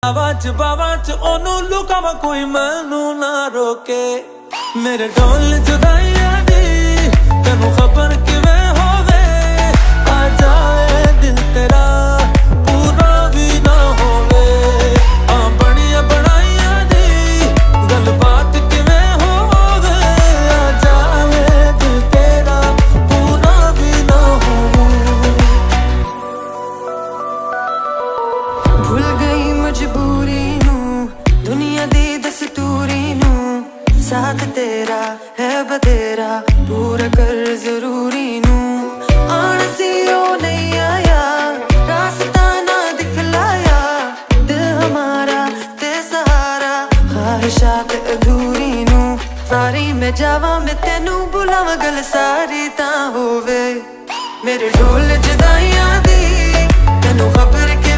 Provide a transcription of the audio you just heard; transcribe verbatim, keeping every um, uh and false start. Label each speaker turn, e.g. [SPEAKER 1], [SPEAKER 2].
[SPEAKER 1] आवाज बावाज ओनू लुकावा कोई मैनू ना रोके मेरे ढोल जुदाइयां दी तेनू खबर किवें होवे आ जाए दिल तेरा पूरा भी ना होवे आ बनिया बनाइयां दी गलबात किवें होवे आ जाए दिल तेरा पूरा भी ना होवे
[SPEAKER 2] भूल गई मजबूरी नू दुनिया दी दस्तूरी नू साथ तेरा है बतेरा पूरा कर जरूरी नू आना सी ओ नहीं आया रास्ता ना दिखलाया दिल हमारा ते सहारा ख्वाहिशात अधूरी नू सारी मैं जावा मैं तेनू बुलावा गल सारी ता होवे मेरे ढोल जुदाइयां दी तेनू खबर के